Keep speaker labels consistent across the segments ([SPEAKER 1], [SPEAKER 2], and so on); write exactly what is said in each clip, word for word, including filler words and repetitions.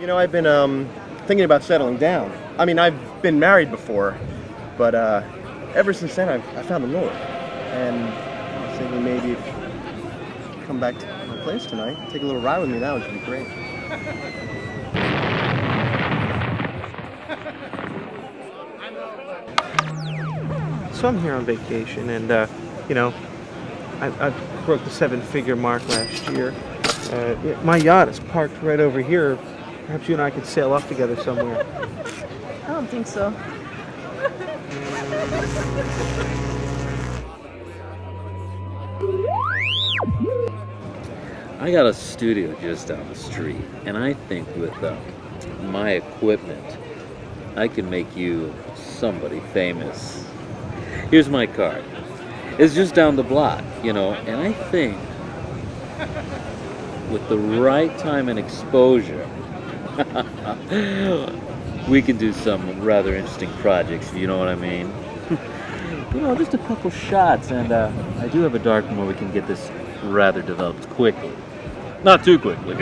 [SPEAKER 1] You know, I've been um, thinking about settling down. I mean, I've been married before, but uh, ever since then, I've I found the Lord. And I was thinking maybe if you come back to my place tonight, take a little ride with me, that would be great.
[SPEAKER 2] So I'm here on vacation, and uh, you know, I, I broke the seven-figure mark last year. Uh, yeah, my yacht is parked right over here. Perhaps you and I could sail off together somewhere.
[SPEAKER 3] I don't think so.
[SPEAKER 4] I got a studio just down the street, and I think with uh, my equipment, I can make you somebody famous. Here's my card. It's just down the block, you know, and I think with the right time and exposure, we can do some rather interesting projects, if you know what I mean. You know, just a couple shots, and uh, I do have a darkroom where we can get this rather developed quickly. Not too quickly.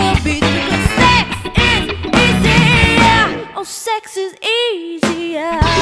[SPEAKER 5] Sex is easier.